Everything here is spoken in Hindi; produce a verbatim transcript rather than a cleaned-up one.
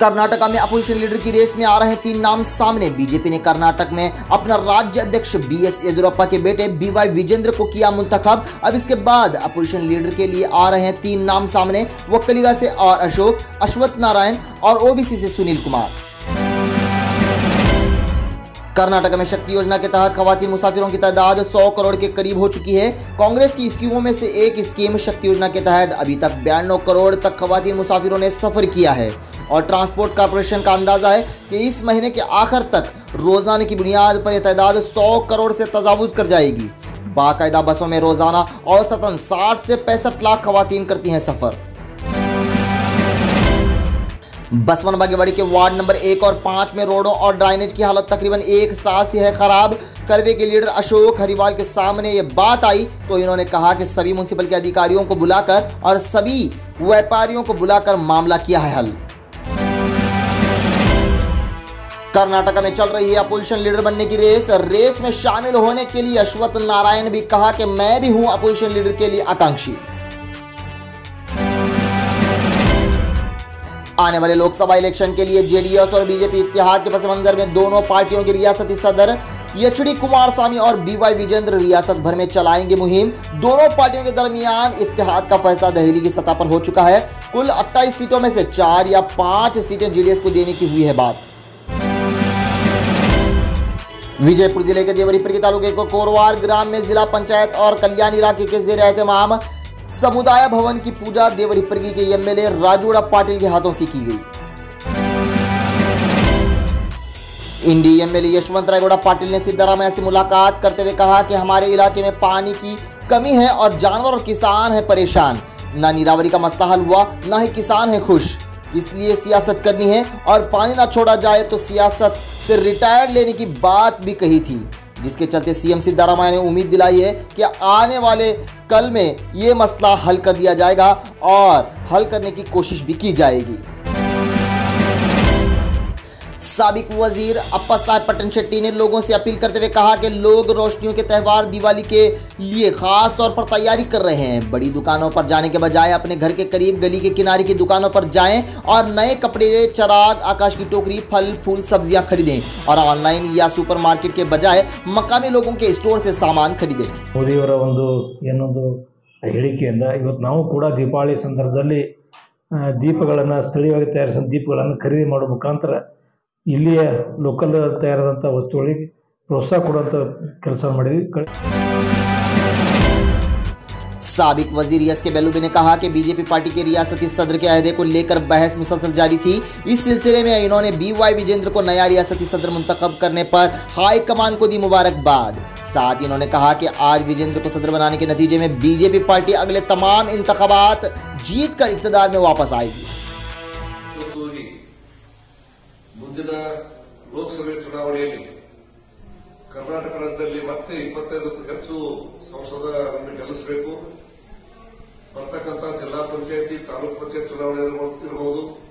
कर्नाटक में अपोजिशन लीडर की रेस में आ रहे तीन नाम सामने। बीजेपी ने कर्नाटक में अपना राज्य अध्यक्ष बी एस येदियुरप्पा के बेटे बी वाई विजेंद्र को किया मुंतखब। अब इसके बाद अपोजिशन लीडर के लिए आ रहे हैं तीन नाम सामने। वक्कलिगा से आर अशोक, अश्वत्थ नारायण और ओबीसी से सुनील कुमार। कर्नाटक में शक्ति योजना के तहत खवातीन मुसाफिरों की तादाद सौ करोड़ के करीब हो चुकी है। कांग्रेस की स्कीमों में से एक स्कीम शक्ति योजना के तहत अभी तक बयानवे करोड़ तक खवातीन मुसाफिरों ने सफर किया है और ट्रांसपोर्ट कॉर्पोरेशन का अंदाजा है कि इस महीने के आखिर तक रोजाना की बुनियाद पर यह तादाद सौ करोड़ से तजावुज कर जाएगी। बाकायदा बसों में रोजाना औसतन साठ से पैंसठ लाख खवातीन करती हैं सफर। बसवन बागेवाड़ी के वार्ड नंबर एक और पाँच में रोडों और ड्राइनेज की हालत तकरीबन एक साल से है खराब। करवे के लीडर अशोक हरिवाल के सामने ये बात आई तो इन्होंने कहा कि सभी म्युनिसिपल के अधिकारियों को बुलाकर और सभी व्यापारियों को बुलाकर मामला किया है हल। कर्नाटक में चल रही है अपोजिशन लीडर बनने की रेस। रेस में शामिल होने के लिए अश्वत्थ नारायण भी कहा कि मैं भी हूं अपोजिशन लीडर के लिए आकांक्षी। आने वाले लोकसभा इलेक्शन के लिए जेडीएस और बीजेपी इत्तेहाद के पस मंजर में दोनों पार्टियों के रियासती सदर एच डी कुमारस्वामी और बी वाई विजेंद्र रियासत भर में चलाएंगे मुहिम। दोनों पार्टियों के दरमियान इत्तेहाद का फैसला दहली की सतह पर हो चुका है। कुल अट्ठाईस सीटों में से चार या पांच सीटें जेडीएस को देने की हुई है बात। विजयपुर जिले के देवरीपुर के तालुके को कोरवार ग्राम में जिला पंचायत और कल्याण इलाके के जेर एहतमाम समुदाय भवन की पूजा देवरीपरगी के एमएलए राजूड़ा पाटिल के हाथों से की गई। इंडी एमएलए यशवंत रायगौड़ा पाटिल ने सिद्धारामैया से मुलाकात करते हुए कहा कि हमारे इलाके में पानी की कमी है और जानवर और किसान है परेशान। ना नीरावरी का मसला हल हुआ, ना ही किसान है खुश। इसलिए सियासत करनी है और पानी ना छोड़ा जाए तो सियासत से रिटायर्ड लेने की बात भी कही थी, जिसके चलते सीएम सिद्धारामैया ने उम्मीद दिलाई है कि आने वाले कल में ये मसला हल कर दिया जाएगा और हल करने की कोशिश भी की जाएगी। साबिक वजीर अप्पा साहब पटन शेट्टी ने लोगों से अपील करते हुए कहा कि लोग रोशनियों के त्यौहार दिवाली के लिए खास तौर पर तैयारी कर रहे हैं। बड़ी दुकानों पर जाने के बजाय अपने घर के करीब गली के किनारे की दुकानों पर जाएं और नए कपड़े, चराग, आकाश की टोकरी, फल फूल, सब्जियां खरीदें और ऑनलाइन या सुपरमार्केट के बजाय मकामी लोगों के स्टोर से सामान खरीदें। ಮೋದಿಯವರ ಒಂದು ಏನೊಂದು ಹೇಳಿಕೆಯಿಂದ ಇವತ್ತು ನಾವು ಕೂಡ ದೀಪಾವಳಿ ಸಂದರ್ಭದಲ್ಲಿ ದೀಪಗಳನ್ನು ಸ್ಥಳೀಯವಾಗಿ ತಯಾರಿಸಿದ ದೀಪಗಳನ್ನು ಖರೀದಿ ಮಾಡುವ ಮುಖಾಂತರ ಇಲ್ಲಿಯ ಲೋಕಲ್ ತಯಾರಾದಂಥ ವಸ್ತುಗಳಿಗೆ ಪ್ರೋತ್ಸಾಹ ಕೊಡುವಂಥ ಕೆಲಸ ಮಾಡಿದ್ವಿ। साबिक वजीर एस के बेल्लुबी ने कहा कि बीजेपी पार्टी के रियासती सदर के अहदे को लेकर बहस मुसलसल जारी थी। इस सिलसिले में इन्होंने बी वाई विजेंद्र को नया रियासती सदर मुंतखब करने पर हाईकमान को दी मुबारकबाद। साथ ही इन्होंने कहा कि आज विजेंद्र को सदर बनाने के नतीजे में बीजेपी पार्टी अगले तमाम इंतखाबात जीत कर इक़्तिदार में वापस आएगी। ಮುಂದಿನ ಲೋಕಸಭೆ ಚುನಾವಣೆಯಲ್ಲಿ ಕರ್ನಾಟಕ ರಾಜ್ಯದಲ್ಲಿ ಮತ್ತೆ ಇಪ್ಪತ್ತೈದಕ್ಕೂ ಹೆಚ್ಚು ಸಂಸದರನ್ನು ಗೆಲ್ಲಿಸಬೇಕು. ಬರ್ತಕ್ಕಂಥ ಜಿಲ್ಲಾ ಪಂಚಾಯತಿ, ತಾಲೂಕು ಪಂಚಾಯತ್ ಚುನಾವಣೆ ಇರಬಹುದು,